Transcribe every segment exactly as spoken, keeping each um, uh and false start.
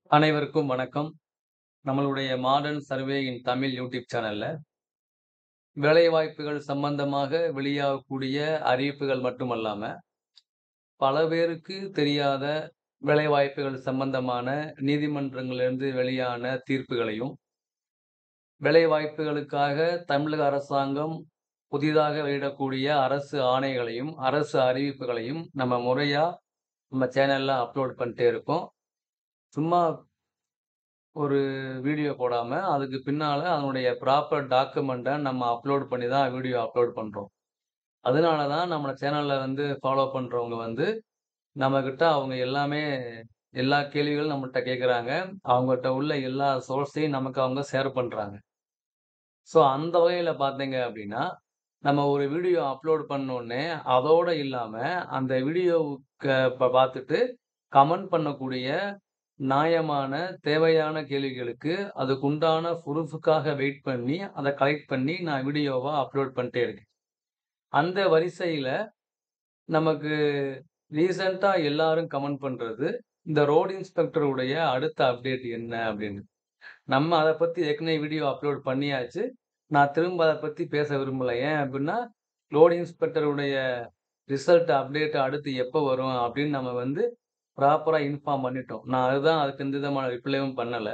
அனைவருக்கும் வணக்கம். நம்மளுடைய modern survey in Tamil YouTube சேனல்ல வேலைவாய்ப்புகள் சம்பந்தமாக வெளியாகக்கூடிய அறிவிப்புகள் மட்டுமல்லாம, பல பேருக்கு தெரியாத வேலைவாய்ப்புகள் சம்பந்தமான நீதிமன்றங்களிலிருந்து வெளியான தீர்ப்புகளையும், வேலைவாய்ப்புகளுக்காக தமிழக அரசாங்கம் புதிதாக வெளியிடக்கூடிய அரசு ஆணைகளையும், அரசு அறிவிப்புகளையும் நம்ம முறையா நம்ம சேனல்ல அப்லோட் பண்ணிட்டே இருக்கோம். சும்மா ஒரு வீடியோ போடாம, அதுக்கு பின்னால அதனுடைய ப்ராப்பர் டாக்குமெண்ட்ட நம்ம அப்லோட் பண்ணி தான் வீடியோ அப்லோட் பண்றோம். அதனால தான் நம்ம சேனல்ல வந்து ஃபாலோ பண்றவங்க வந்து, நம்மகிட்ட அவங்க எல்லாமே எல்லா கேள்விகளும் நம்மள்ட்ட கேட்கறாங்க. அவங்கட்ட உள்ள எல்லா சோர்ஸையும் நமக்கு அவங்க ஷேர் பண்றாங்க. ஸோ அந்த வகையில பார்த்தீங்க அப்டின்னா, நம்ம ஒரு வீடியோ அப்லோட் பண்ணோனே, அதோட இல்லாம அந்த வீடியோவுக்கு ப பார்த்துட்டு கமெண்ட் பண்ணக்கூடிய நியாயமான, தேவையான கேள்விகளுக்கு அதுக்குண்டான ப்ரூஃப்க்காக வெயிட் பண்ணி, அத கலெக்ட் பண்ணி நான் வீடியோவா அப்லோட் பண்ணிட்டே இருக்கேன். அந்த வரிசையில நமக்கு ரீசென்ட்டா எல்லாரும் கமெண்ட் பண்றது, இந்த ரோட் இன்ஸ்பெக்டர் உடைய அடுத்த அப்டேட் என்ன அப்படின்னு. நம்ம அத பத்தி ஏற்கனவே வீடியோ அப்லோட் பண்ணியாச்சு. நான் திரும்ப அத பத்தி பேச விரும்பல. ஏன் அப்டின்னா, ரோட் இன்ஸ்பெக்டர் உடைய ரிசல்ட் அப்டேட் அடுத்து எப்ப வரும் அப்படின்னு நம்ம வந்து ப்ராப்பரா இன்ஃபார்ம் பண்ணிட்டோம். நான் அதுதான் அதுக்கு எந்த விதமான ரிப்ளையும் பண்ணல.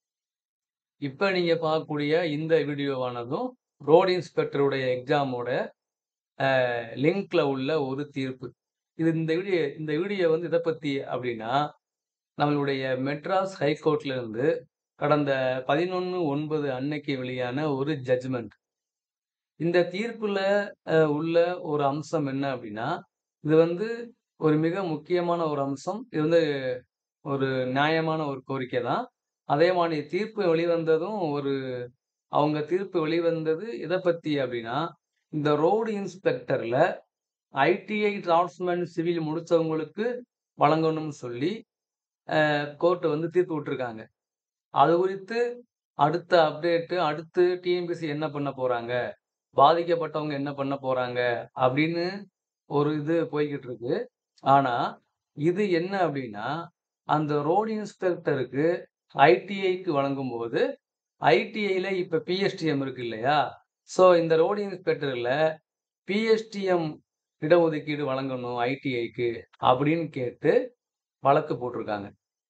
இப்ப நீங்க பார்க்கக்கூடிய இந்த வீடியோவானதும், ரோட் இன்ஸ்பெக்டர் உடைய எக்ஸாமோட அ லிங்க்ல உள்ள ஒரு தீர்ப்பு. இது இந்த வீடியோ இந்த வீடியோ வந்து எத பத்தி அப்டின்னா, நம்மளுடைய மெட்ராஸ் ஹைகோர்ட்ல இருந்து கடந்த பதினொன்று ஒன்பது அன்னைக்கு வெளியான ஒரு ஜட்ஜ்மெண்ட். இந்த தீர்ப்புல அ உள்ள ஒரு அம்சம் என்ன அப்டின்னா, இது வந்து ஒரு மிக முக்கியமான ஒரு அம்சம். இது வந்து ஒரு நியாயமான ஒரு கோரிக்கை தான். அதே மாரி தீர்ப்பு வெளிவந்ததும் ஒரு அவங்க தீர்ப்பு வெளிவந்தது எத பத்தி அப்டின்னா, இந்த ரோடு இன்ஸ்பெக்டர்ல ஐடிஐ டிராஃப்ட்ஸ்மேன் சிவில் முடிச்சவங்களுக்கு வழங்கணும்னு சொல்லி கோர்ட் வந்து தீர்ப்பு விட்டுருக்காங்க. அது குறித்து அடுத்த அப்டேட் அடுத்து டிஎன்பிஎஸ்சி என்ன பண்ண போறாங்க? பாதிக்கப்பட்டவங்க என்ன பண்ண போறாங்க? அப்படின்னு ஒரு இது போய்க்கிட்டு இருக்கு. ஆனா, இது என்ன அப்டின்னா, அந்த ரோடு இன்ஸ்பெக்டருக்கு ஐடிஐக்கு வழங்கும்போது, ஐடிஐல இப்ப பிஎஸ்டிஎம் இருக்கு இல்லையா? ஸோ இந்த ரோடு இன்ஸ்பெக்டர்ல பிஎஸ்டிஎம் இடஒதுக்கீடு வழங்கணும் ஐடிஐக்கு அப்படின்னு கேட்டு வழக்கு போட்டிருக்காங்க.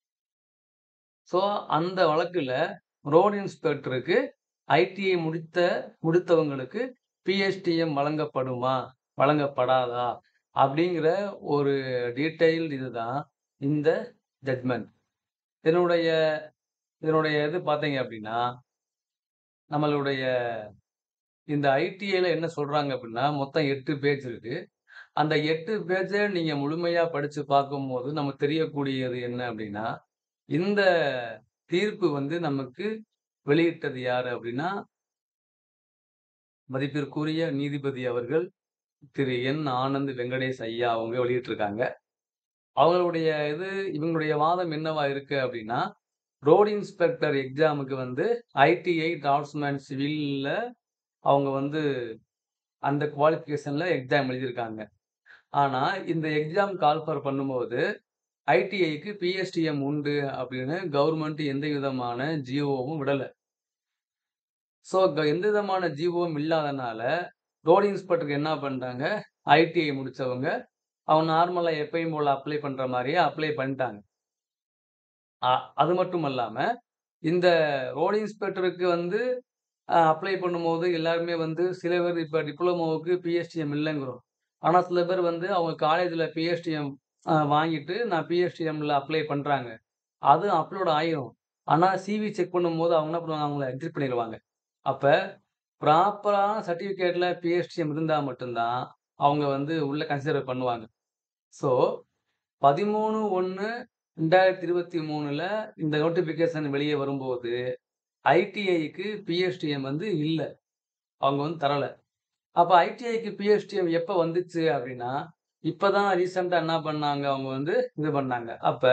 ஸோ அந்த வழக்குல ரோடு இன்ஸ்பெக்டருக்கு ஐடிஐ முடித்த முடித்தவங்களுக்கு பிஎஸ்டிஎம் வழங்கப்படுமா? வழங்கப்படாதா? அப்படிங்கிற ஒரு டீட்டெயில் இதுதான் இந்த ஜட்ஜ்மெண்ட். இதனுடைய இதனுடைய இது பார்த்தீங்க அப்படின்னா, நம்மளுடைய இந்த ஐடிஐல என்ன சொல்றாங்க அப்படின்னா, மொத்தம் எட்டு பேஜ் இருக்கு. அந்த எட்டு பேஜ நீங்க முழுமையா படிச்சு பார்க்கும்போது, நமக்கு தெரியக்கூடியது என்ன அப்படின்னா, இந்த தீர்ப்பு வந்து நமக்கு வெளியிட்டது யாரு அப்படின்னா, மதிப்பிற்குரிய நீதிபதி அவர்கள் திரு என். ஆனந்த் வெங்கடேஷ் ஐயா அவங்க வெளியிட்டிருக்காங்க. அவங்களுடைய இது இவங்களுடைய வாதம் என்னவா இருக்கு அப்படின்னா, ரோட் இன்ஸ்பெக்டர் எக்ஸாமுக்கு வந்து ஐடிஐ டிராஃப்ட்ஸ்மேன் சிவில்ல அவங்க வந்து அந்த குவாலிஃபிகேஷன்ல எக்ஸாம் எழுதியிருக்காங்க. ஆனா, இந்த எக்ஸாம் கால்ஃபர் பண்ணும்போது, ஐடிஐக்கு பிஎஸ்டிஎம் உண்டு அப்படின்னு கவர்ன்மெண்ட் எந்த விதமான ஜிஓவும் விடல. ஸோ, க எந்த விதமான ஜிஓவும் இல்லாதனால, ரோட் இன்ஸ்பெக்டருக்கு என்ன பண்றாங்க, ஐடிஐ முடிச்சவங்க, அவங்க நார்மலா எப்பயும் போல அப்ளை பண்ற மாரியே அப்ளை பண்ணிட்டாங்க. அ அது மட்டும் அல்லாம, இந்த ரோட் இன்ஸ்பெக்டருக்கு வந்து அ அப்ளை பண்ணும்போது எல்லாருமே வந்து சில பேர் இப்ப டிப்ளோமாவுக்கு பிஎஸ்டிஎம் இல்லங்கிறோம். ஆனா சில பேர் வந்து அவங்க காலேஜ்ல பிஎஸ்டிஎம் அ வாங்கிட்டு நான் பிஎஸ்டிஎம்ல அப்ளை பண்றாங்க. அது அப்லோட் ஆயிரும். ஆனா சிவி செக் பண்ணும்போது அவங்க என்ன பண்ணுவாங்க, அவங்கள எக்ஸிட் பண்ணிருவாங்க. அப்ப ப்ராப்பரான சர்டிபிகேட்ல பிஎஸ்டிஎம் இருந்தா மட்டும் தான், அவங்க வந்து உள்ள கன்சிடர் பண்ணுவாங்க. ஸோ பதிமூன்று ஒன்று இரண்டாயிரத்து இருபத்தி மூன்றுல இந்த நோட்டிஃபிகேஷன் வெளிய வரும்போது, ஐடிஐக்கு பிஎஸ்டிஎம் வந்து இல்ல. அவங்க வந்து தரல. அப்ப ஐடிஐக்கு பிஎஸ்டிஎம் எப்ப வந்துச்சு அப்டின்னா, இப்ப தான் ரீசென்ட்டா என்ன பண்ணாங்க, அவங்க வந்து இது பண்ணாங்க. அப்ப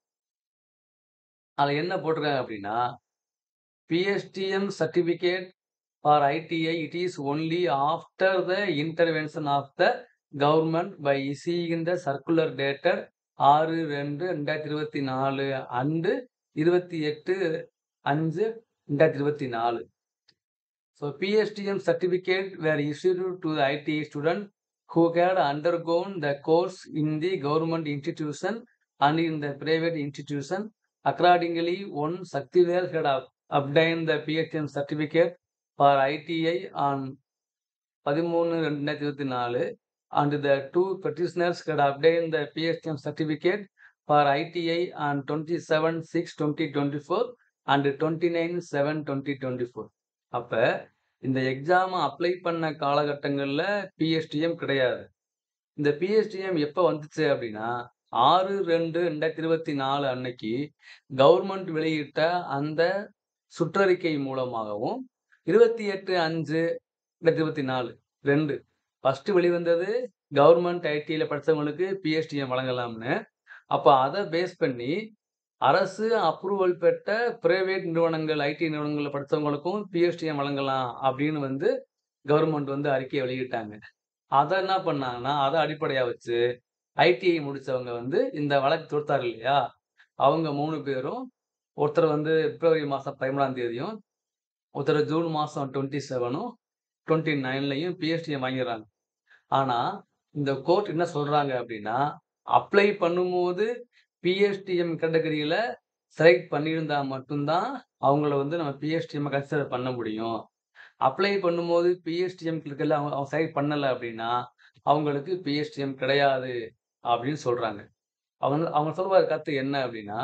அதுல என்ன போட்டிருக்காங்க அப்டின்னா, PSTM certificate for ITI it is only after the intervention of the government by issuing the circular dated ஆறு இரண்டு இரண்டாயிரத்து இருபத்தி நான்கு அண்ட் இருபத்தி எட்டு அஞ்சு ரெண்டாயிரத்தி இருபத்தி நாலு. So P S T M certificate were issued to the I T I student who had undergone the course in the government institution and in the private institution. Accordingly, one Shaktivel had obtained the P S T M certificate for I T I on பதிமூணு ரெண்டாயிரத்தி இருபத்தி நாலு and the two petitioners had obtained the P S T M certificate for I T I on twenty-seven six twenty twenty-four and twenty-nine seven twenty twenty-four. அப்ப இந்த exam apply பண்ண காலகட்டங்கள்ல P S T M கிடையாது. இந்த P S T M எப்ப வந்துச்சு அப்படின்னா ஆறு ரெண்டு ரெண்டாயிரத்தி இருபத்தி நாலு அன்னைக்கு கவர்மெண்ட் வெளியிட்ட அந்த சுற்றறிக்கை மூலமாகவும் இருபத்தி எட்டு அஞ்சு ரெண்டாயிரத்தி இருபத்தி நாலு ரெண்டு ஃபர்ஸ்ட் வெளிவந்தது கவர்மெண்ட் ஐடிஐல படிச்சவங்களுக்கு P S T M வழங்கலாம்னு. அப்ப அதை பேஸ் பண்ணி அரசு அப்ரூவல் பெற்ற பிரைவேட் நிறுவனங்கள் ஐடி நிறுவனங்கள்ல படித்தவங்களுக்கும் P S T M வழங்கலாம் அப்படின்னு வந்து கவர்மெண்ட் வந்து அறிக்கையை வெளியிட்டாங்க. அதை என்ன பண்ணாங்கன்னா அதை அடிப்படையா வச்சு ஐடிஐ முடிச்சவங்க வந்து இந்த வழக்கு தொடுத்தாரு இல்லையா, அவங்க மூணு பேரும் ஒருத்தர் வந்து பிப்ரவரி மாசம் பதிமூணாம் தேதியும் ஒருத்தர் ஜூன் மாசம் டுவெண்ட்டி செவனும் டுவெண்ட்டி நைன்லையும் P S T M வாங்கிடுறாங்க. ஆனா இந்த கோர்ட் என்ன சொல்றாங்க அப்படின்னா அப்ளை பண்ணும்போது P S T M கேட்டகரியில செலக்ட் பண்ணியிருந்தா மட்டும்தான் அவங்கள வந்து நம்ம P S T M consider பண்ண முடியும். அப்ளை பண்ணும்போது P S T M கிட்ட அவங்க செலக்ட் பண்ணல அப்படின்னா அவங்களுக்கு P S T M கிடையாது அப்படின்னு சொல்றாங்க. அவங்க அவங்க சொல்ற கருத்து என்ன அப்படின்னா,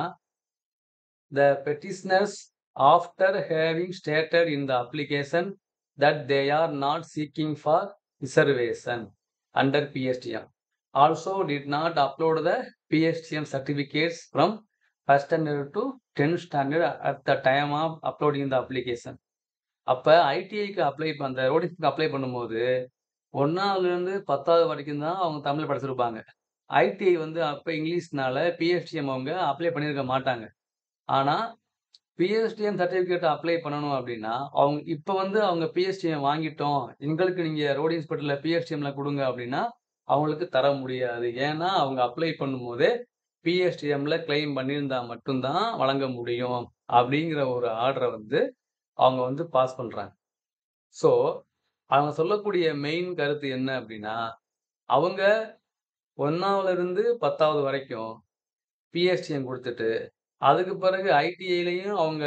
the petitioners after having stated in the application that they are not seeking for reservation under P S T M also did not upload the P S T M certificates from first standard to tenth standard at the time of uploading the application. அப்ப ஐடிஐக்கு apply அந்த ரோடிஸ்க்கு apply பண்ணும்போது ஒன்னாவதுல இருந்து பத்தாவது வரைக்கும் தான் அவங்க தமிழ் படிச்சிருப்பாங்க. ITI வந்து அப்ப இங்கிலீஷ்னால P S T M அவங்க அப்ளை பண்ணியிருக்க மாட்டாங்க. ஆனா P S T M certificate apply பண்ணணும் அப்படின்னா அவங்க இப்ப வந்து அவங்க P S T M வாங்கிட்டோம், எங்களுக்கு நீங்க ரோடு இன்ஸ்பெக்டர்ல P S T Mல கொடுங்க அப்படின்னா அவங்களுக்கு தர முடியாது. ஏன்னா அவங்க அப்ளை பண்ணும்போதே P S T Mல கிளைம் பண்ணியிருந்தா மட்டும்தான் வழங்க முடியும் அப்படிங்கிற ஒரு ஆர்டரை வந்து அவங்க வந்து பாஸ் பண்றாங்க. ஸோ அவங்க சொல்லக்கூடிய மெயின் கருத்து என்ன அப்படின்னா, அவங்க ஒன்னாவதுல இருந்து பத்தாவது வரைக்கும் P S T M கொடுத்துட்டு அதுக்கு பிறகு ஐடிஐலையும் அவங்க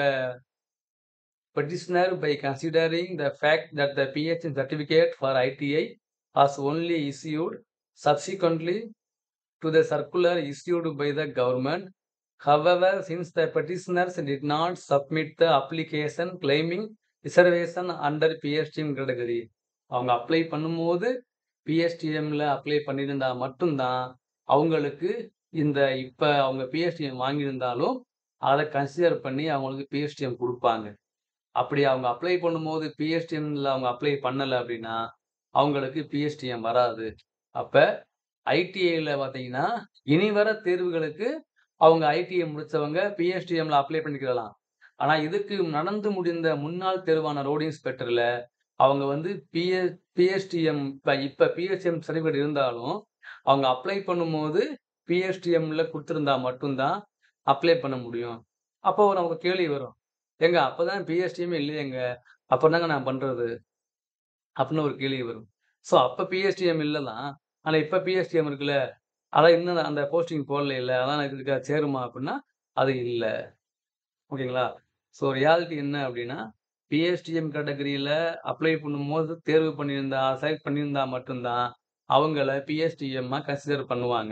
petitioner by considering the fact that the P S T M certificate for I T I was only issued subsequently to the circular issued by the government. However, since the petitioners did not submit the application claiming reservation under P S T M category, அவங்க apply பண்ணும்போது P S T Mல apply பண்ணியிருந்தா மட்டும்தான் அவங்களுக்கு இந்த இப்ப அவங்க P S T M வாங்கியிருந்தாலும் அதை கன்சிடர் பண்ணி அவங்களுக்கு P S T M கொடுப்பாங்க. அப்படி அவங்க அப்ளை பண்ணும்போது P S T Mல அவங்க அப்ளை பண்ணல அப்படின்னா அவங்களுக்கு P S T M வராது. அப்ப ஐடிஐல பாத்தீங்கன்னா இனி வர தேர்வுகளுக்கு அவங்க ஐடிஐ முடிச்சவங்க P S T Mல அப்ளை பண்ணிக்கலாம். ஆனா இதுக்கு நடந்து முடிந்த முன்னாள் தேர்வான ரோடு இன்ஸ்பெக்டர்ல அவங்க வந்து P S T M இப்ப இப்ப P S T M certificate இருந்தாலும் அவங்க அப்ளை பண்ணும்போது P S T Mல கொடுத்திருந்தா மட்டும்தான் அப்ளை பண்ண முடியும். அப்போ நமக்கு கேள்வி வரும், எங்க அப்பதான் P S T M இல்லையேங்க, அப்பதாங்க நான் பண்றது அப்படின்னு ஒரு கேள்வி வரும். ஸோ அப்ப P S T M இல்லதான், ஆனா இப்ப P S T M இருக்குல்ல, அதான் இன்னும் அந்த போஸ்டிங் போடல இல்ல, அதான் இதுக்கு சேருமா அப்படின்னா அது இல்ல. ஓகேங்களா? ஸோ ரியாலிட்டி என்ன அப்படின்னா P S T M கேட்டகரியில அப்ளை பண்ணும்போது தேர்வு பண்ணியிருந்தா செலக்ட் பண்ணியிருந்தா மட்டும்தான் அவங்கள P S T M consider பண்ணுவாங்க.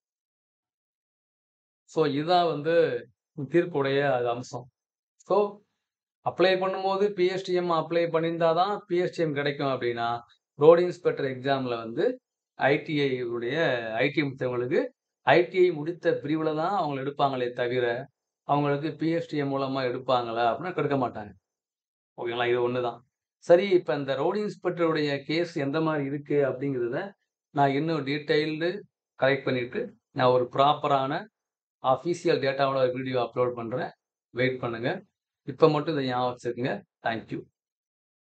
ஸோ இதான் வந்து தீர்ப்புடைய அது அம்சம். ஸோ அப்ளை பண்ணும்போது P S T M apply பண்ணியிருந்தாதான் P S T M கிடைக்கும் அப்படின்னா ரோடு இன்ஸ்பெக்டர் எக்ஸாம்ல வந்து ஐடிஐ உடைய ஐடி முடித்தவங்களுக்கு ஐடிஐ முடித்த பிரிவுல தான் அவங்களை எடுப்பாங்களே தவிர அவங்களுக்கு P S T M மூலமா எடுப்பாங்களா அப்படின்னா எடுக்க மாட்டாங்க. ஓகேங்களா? இது ஒண்ணுதான். சரி, இப்ப இந்த ரோடு இன்ஸ்பெக்டருடைய கேஸ் எந்த மாதிரி இருக்கு அப்படிங்கிறத நான் இன்னும் டீடைல்டு கலெக்ட் பண்ணிட்டு நான் ஒரு ப்ராப்பரான அஃபீஷியல் டேட்டாவோட வீடியோ அப்லோட் பண்றேன். வெயிட் பண்ணுங்க. இப்ப மட்டும் இதை ஞாபகம் வச்சுக்கோங்க. தேங்க்யூ.